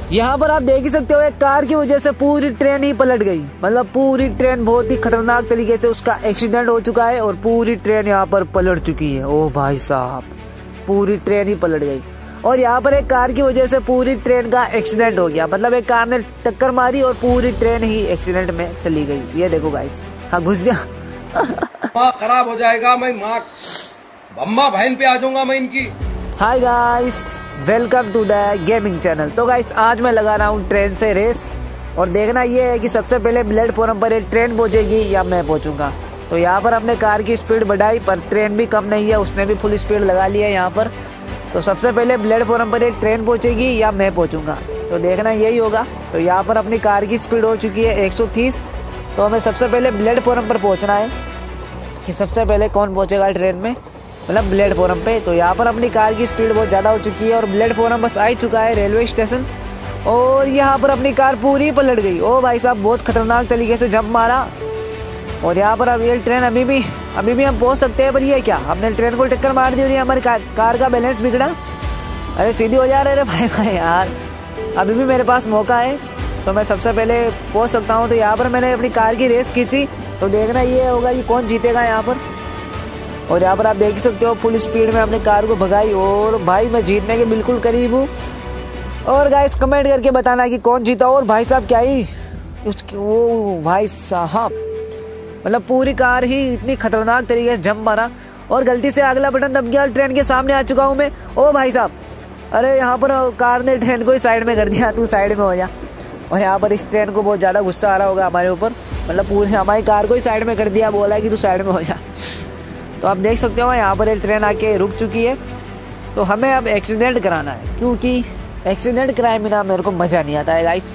यहाँ पर आप देख ही सकते हो एक कार की वजह से पूरी ट्रेन ही पलट गई। मतलब पूरी ट्रेन बहुत ही खतरनाक तरीके से उसका एक्सीडेंट हो चुका है और पूरी ट्रेन यहाँ पर पलट चुकी है। ओ भाई साहब, पूरी ट्रेन ही पलट गई। और यहाँ पर एक कार की वजह से पूरी ट्रेन का एक्सीडेंट हो गया। मतलब एक कार ने टक्कर मारी और पूरी ट्रेन ही एक्सीडेंट में चली गई। ये देखो गाइस, हाँ घुस गया। खराब हो जाएगा, मैं माँ अम्मा बहन पे आ जाऊंगा मैं इनकी। Hi guys, welcome to the gaming channel. तो गाइस आज मैं लगा रहा हूँ ट्रेन से रेस और देखना ये है कि सबसे पहले प्लेटफॉर्म पर एक ट्रेन पहुंचेगी या मैं पहुंचूंगा। तो यहाँ पर हमने कार की स्पीड बढ़ाई पर ट्रेन भी कम नहीं है, उसने भी फुल स्पीड लगा ली है यहाँ पर। तो सबसे पहले प्लेटफॉर्म पर एक ट्रेन पहुंचेगी या मैं पहुंचूंगा, तो देखना यही होगा। तो यहाँ पर अपनी कार की स्पीड हो चुकी है 130। तो हमें सबसे पहले प्लेटफॉर्म पर पहुंचना है कि सबसे पहले कौन पहुंचेगा ट्रेन में, मतलब प्लेटफॉर्म पे। तो यहाँ पर अपनी कार की स्पीड बहुत ज़्यादा हो चुकी है और प्लेटफॉर्म बस आ चुका है रेलवे स्टेशन। और यहाँ पर अपनी कार पूरी पलट गई। ओ भाई साहब, बहुत खतरनाक तरीके से जंप मारा। और यहाँ पर अब ये ट्रेन अभी भी हम पहुँच सकते हैं, पर ये क्या, हमने ट्रेन को टक्कर मार दी और ये हमारी कार का बैलेंस बिगड़ा। अरे सीधी हो जा रहे भाई यार, अभी भी मेरे पास मौका है तो मैं सबसे पहले पहुँच सकता हूँ। तो यहाँ पर मैंने अपनी कार की रेस खींची, तो देखना ये होगा कि कौन जीतेगा यहाँ पर। और यहाँ पर आप देख सकते हो फुल स्पीड में अपने कार को भगाई और भाई मैं जीतने के बिल्कुल करीब हूँ। और गाइस कमेंट करके बताना कि कौन जीता। और भाई साहब क्या ही वो भाई साहब, मतलब पूरी कार ही इतनी खतरनाक तरीके से जंप मारा और गलती से अगला बटन दब गया, ट्रेन के सामने आ चुका हूँ मैं। ओ भाई साहब, अरे यहाँ पर कार ने ट्रेन को ही साइड में कर दिया, तू साइड में हो जा। और यहाँ पर इस ट्रेन को बहुत ज़्यादा गुस्सा आ रहा होगा हमारे ऊपर, मतलब पूरी हमारी कार को ही साइड में कर दिया, बोला है कि तू साइड में हो जा। तो आप देख सकते हो यहाँ पर एक ट्रेन आके रुक चुकी है। तो हमें अब एक्सीडेंट कराना है, क्योंकि एक्सीडेंट कराए बिना मेरे को मज़ा नहीं आता है गाइस।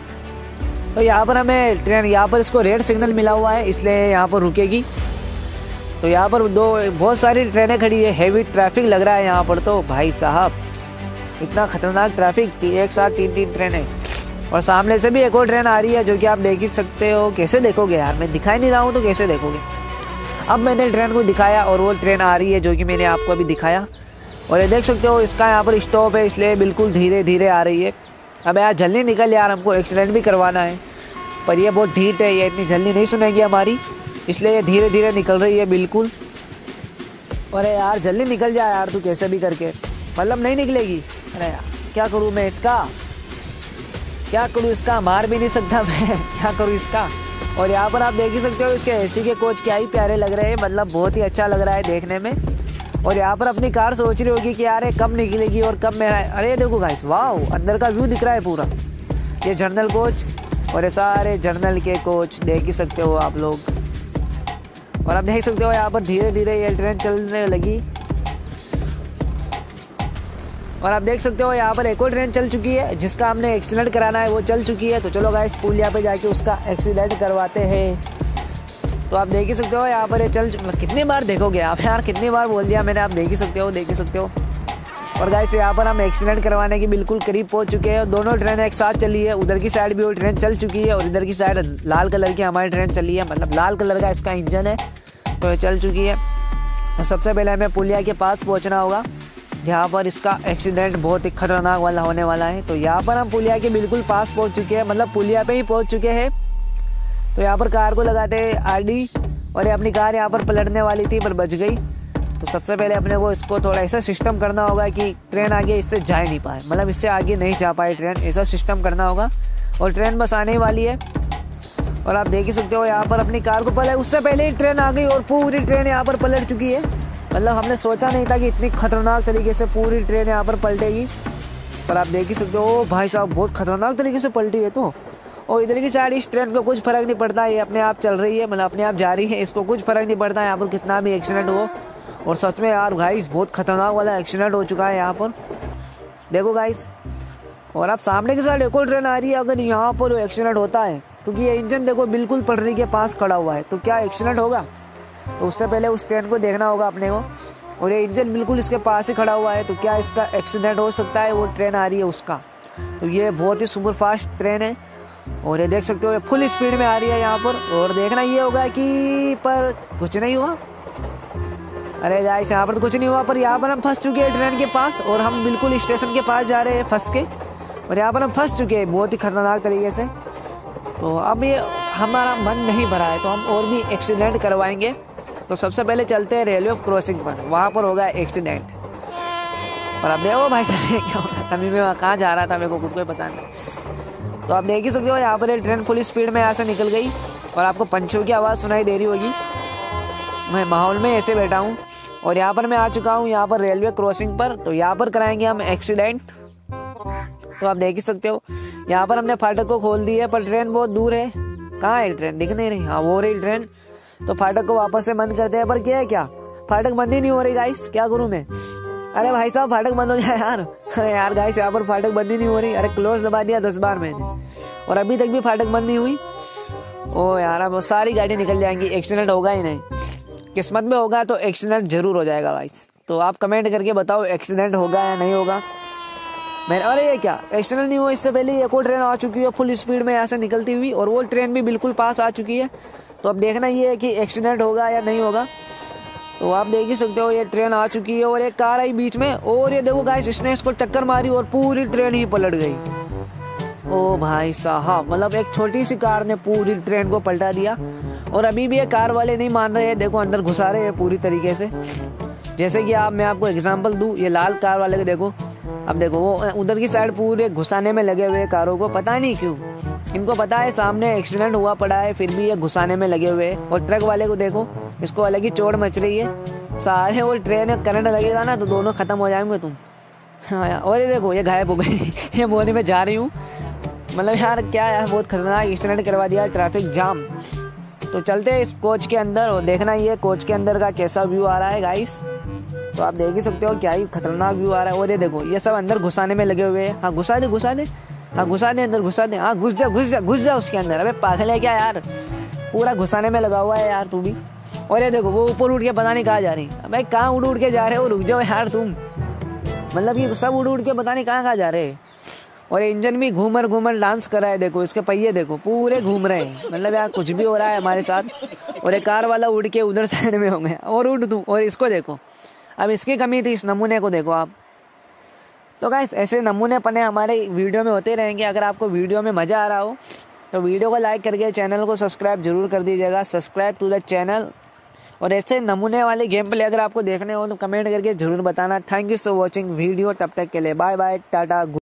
तो यहाँ पर हमें ट्रेन, यहाँ पर इसको रेड सिग्नल मिला हुआ है इसलिए यहाँ पर रुकेगी। तो यहाँ पर बहुत सारी ट्रेनें खड़ी है, हेवी ट्रैफिक लग रहा है यहाँ पर। तो भाई साहब इतना खतरनाक ट्रैफिक, एक साथ तीन ट्रेनें। और सामने से भी एक और ट्रेन आ रही है जो कि आप देख ही सकते हो। कैसे देखोगे यार, मैं दिखाई नहीं रहा हूँ तो कैसे देखोगे। अब मैंने ट्रेन को दिखाया और वो ट्रेन आ रही है जो कि मैंने आपको अभी दिखाया। और ये देख सकते हो इसका यहाँ पर स्टॉप है, इसलिए बिल्कुल धीरे धीरे आ रही है। अब यार जल्दी निकल यार, हमको एक्सीडेंट भी करवाना है। पर ये बहुत ढीठ है, ये इतनी जल्दी नहीं सुनेगी हमारी, इसलिए ये धीरे धीरे निकल रही है बिल्कुल। अरे यार जल्दी निकल जा यार तू कैसे भी करके, मतलब नहीं निकलेगी। अरे यार क्या करूँ मैं इसका, क्या करूँ इसका, मार भी नहीं सकता मैं, क्या करूँ इसका। और यहाँ पर आप देख ही सकते हो इसके एसी के कोच क्या ही प्यारे लग रहे हैं, मतलब बहुत ही अच्छा लग रहा है देखने में। और यहाँ पर अपनी कार सोच रही होगी कि यार कब निकलेगी और कब मेरा। अरे देखो गाइस, वाह अंदर का व्यू दिख रहा है पूरा, ये जर्नल कोच और ये सारे जर्नल के कोच देख ही सकते हो आप लोग। और आप देख सकते हो यहाँ पर धीरे धीरे ये ट्रेन चलने लगी। और आप देख सकते हो यहाँ पर एक और ट्रेन चल चुकी है, जिसका हमने एक्सीडेंट कराना है वो चल चुकी है। तो चलो गाइस पुलिया पे जाके उसका एक्सीडेंट करवाते हैं। तो आप देख ही सकते हो यहाँ पर ये कितनी बार देखोगे आप यार, कितनी बार बोल दिया मैंने, आप देख ही सकते हो। और गाइस यहाँ पर हम एक्सीडेंट करवाने के बिल्कुल करीब पहुँच चुके हैं। दोनों ट्रेन एक साथ चली है, उधर की साइड भी वो ट्रेन चल चुकी है और इधर की साइड लाल कलर की हमारी ट्रेन चली है, मतलब लाल कलर का इसका इंजन है, तो ये चल चुकी है। तो सबसे पहले हमें पुलिया के पास पहुँचना होगा, यहाँ पर इसका एक्सीडेंट बहुत ही खतरनाक वाला होने वाला है। तो यहाँ पर हम पुलिया के बिल्कुल पास पहुँच चुके हैं, मतलब पुलिया पे ही पहुँच चुके हैं। तो यहाँ पर कार को लगाते हैं आरडी और ये अपनी कार यहाँ पर पलटने वाली थी पर बच गई। तो सबसे पहले अपने को इसको थोड़ा ऐसा सिस्टम करना होगा कि ट्रेन आगे इससे जा नहीं पाए, मतलब इससे आगे नहीं जा पाए ट्रेन, ऐसा सिस्टम करना होगा। और ट्रेन बस आने वाली है और आप देख ही सकते हो यहाँ पर अपनी कार को पलट, उससे पहले ही ट्रेन आ गई और पूरी ट्रेन यहाँ पर पलट चुकी है। मतलब हमने सोचा नहीं था कि इतनी खतरनाक तरीके से पूरी ट्रेन यहाँ पर पलटेगी, पर आप देख ही सकते हो भाई साहब बहुत खतरनाक तरीके से पलटी है। तो और इधर की साइड इस ट्रेन को कुछ फर्क नहीं पड़ता, ये अपने आप चल रही है, मतलब अपने आप जा रही है, इसको कुछ फर्क नहीं पड़ता यहाँ पर कितना भी एक्सीडेंट हो। और सच में यार गाइस बहुत खतरनाक वाला एक्सीडेंट हो चुका है यहाँ पर, देखो गाइस। और आप सामने की साइड एक और ट्रेन आ रही है, अगर यहाँ पर एक्सीडेंट होता है, क्योंकि ये इंजन देखो बिल्कुल पटरी के पास खड़ा हुआ है, तो क्या एक्सीडेंट होगा। तो उससे पहले उस ट्रेन को देखना होगा अपने को, और ये इंजन बिल्कुल इसके पास ही खड़ा हुआ है, तो क्या इसका एक्सीडेंट हो सकता है, वो ट्रेन आ रही है उसका। तो ये बहुत ही सुपर फास्ट ट्रेन है और ये देख सकते हो ये फुल स्पीड में आ रही है यहाँ पर। और देखना ये होगा कि पर कुछ नहीं हुआ, अरे गाइस यहाँ पर तो कुछ नहीं हुआ, पर यहाँ पर हम फंस चुके हैं ट्रेन के पास और हम बिल्कुल स्टेशन के पास जा रहे हैं फंस के। और यहाँ पर हम फंस चुके हैं बहुत ही खतरनाक तरीके से। तो अब ये हमारा मन नहीं भरा है तो हम और भी एक्सीडेंट करवाएंगे। तो सबसे पहले चलते हैं रेलवे क्रॉसिंग पर, वहाँ पर होगा एक्सीडेंट। और अब देखो भाई साहब क्या हो रहा था, अभी मैं कहाँ जा रहा था मेरे को खुद को पता नहीं। तो आप देख ही सकते हो यहाँ पर ट्रेन फुल स्पीड में यहाँ से निकल गई और आपको पंछियों की आवाज़ सुनाई दे रही होगी। मैं माहौल में ऐसे बैठा हूँ और यहाँ पर मैं आ चुका हूँ यहाँ पर रेलवे क्रॉसिंग पर। तो यहाँ पर कराएंगे हम एक्सीडेंट। तो आप देख ही सकते हो यहाँ पर हमने फाटक को खोल दिया है, पर ट्रेन बहुत दूर है। कहाँ है ट्रेन, दिख नहीं रही। हाँ वो रही ट्रेन। तो फाटक को वापस से बंद करते हैं, पर क्या है क्या फाटक बंद ही नहीं हो रही गाइस, क्या करूँ मैं। अरे भाई साहब फाटक बंद हो जाए यार। यार गाइस यहाँ पर फाटक बंद ही नहीं हो रही। अरे क्लोज दबा दिया 10 बार मैंने और अभी तक भी फाटक बंद नहीं हुई। ओ यार अब सारी गाड़ी निकल जाएंगी, एक्सीडेंट होगा ही नहीं। किस्मत में होगा तो एक्सीडेंट जरूर हो जाएगा गाइस। तो आप कमेंट करके बताओ एक्सीडेंट होगा या नहीं होगा। मैं अरे ये क्या एक्सीडेंट नहीं हुआ, इससे पहले एक और ट्रेन आ चुकी है फुल स्पीड में यहाँ से निकलती हुई और वो ट्रेन भी बिल्कुल पास आ चुकी है। तो अब देखना ये है कि एक्सीडेंट होगा या नहीं होगा। तो आप देख ही सकते हो ये ट्रेन आ चुकी है और एक कार आई बीच में और ये देखो गाइस इसने इसको टक्कर मारी और पूरी ट्रेन ही पलट गई। ओ भाई साहब, मतलब एक छोटी सी कार ने पूरी ट्रेन को पलटा दिया। और अभी भी ये कार वाले नहीं मान रहे हैं, देखो अंदर घुसा रहे हैं पूरी तरीके से। जैसे कि मैं आपको एग्जांपल दूं, ये लाल कार वाले को देखो, अब देखो वो उधर की साइड पूरे घुसाने में लगे हुए कारों को, पता नहीं क्यों। इनको पता है सामने एक्सीडेंट हुआ पड़ा है, फिर भी ये घुसाने में लगे हुए हैं। और ट्रक वाले को देखो, इसको अलग ही चोट मच रही है। सारे वो ट्रेन में करंट लगेगा ना तो दोनों खत्म हो जाएंगे तुम। हाँ और ये देखो ये गायब हो गई। ये बोलने में जा रही हूँ, मतलब यार क्या यार बहुत खतरनाक एक्सीडेंट करवा दिया, ट्रैफिक जाम। तो चलते हैं इस कोच के अंदर और देखना ये कोच के अंदर का कैसा व्यू आ रहा है गाइस। तो आप देख ही सकते हो क्या ही खतरनाक व्यू आ रहा है। और ये देखो ये सब अंदर घुसाने में लगे हुए हैं। हाँ घुसा दे घुसा दे, हाँ घुसा दे अंदर घुसा दे। हाँ घुस जा घुस जा घुस जा उसके अंदर। अबे पागल है क्या यार, पूरा घुसाने में लगा हुआ है यार तू भी। और ये देखो वो ऊपर उठ के पता नहीं कहाँ जा रही। अबे कहाँ उड़ के जा रहे हो, रुक जाओ यार तुम। मतलब ये सब उड़ के पता नहीं कहाँ जा रहे हैं। और इंजन भी घूमर घूमर डांस कर रहा है, देखो इसके पहिए देखो पूरे घूम रहे हैं। मतलब यार कुछ भी हो रहा है हमारे साथ। और एक कार वाला उड़ के उधर साइड में हो गया और उड़ तू। और इसको देखो, अब इसकी कमी थी, इस नमूने को देखो आप। तो गाइस ऐसे नमूने पने हमारे वीडियो में होते रहेंगे। अगर आपको वीडियो में मज़ा आ रहा हो तो वीडियो को लाइक करके चैनल को सब्सक्राइब जरूर कर दीजिएगा, सब्सक्राइब टू द चैनल। और ऐसे नमूने वाले गेम प्ले अगर आपको देखने हो तो कमेंट करके जरूर बताना। Thank you for watching video, तब तक के लिए बाय बाय टाटा।